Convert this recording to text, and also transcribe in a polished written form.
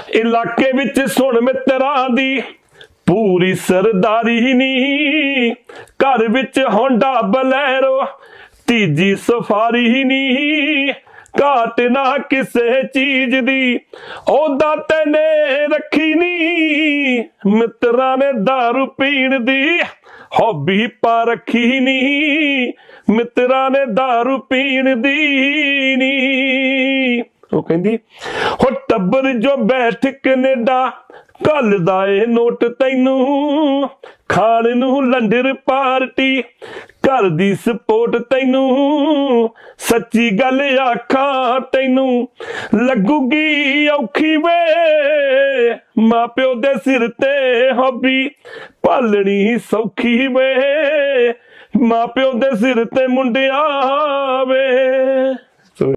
इलाके विच सुन मित्रां दी पूरी सरदारी नी, घर विच होंडा बलैरो तीजी सफारी नी, घाट ना किसे चीज दी ओदा तेने रखी नी, मित्रां ने दारू पीण दी हॉबी पा रखी नी, मित्रां ने दारू पीण दी नी। वो कहंदी हो टब्बर जो बैठ कनेडा घलदा ए नोट तैनू, खाण नू लंडर पार्टी घर दी सपोर्ट तैनू, सच्ची गल आखां तैनू लगूगी औखी वे, मां प्यो दे सिर ते हॉबी पालनी सौखी वे, मां प्यो दे सिर ते मुंडिया वे।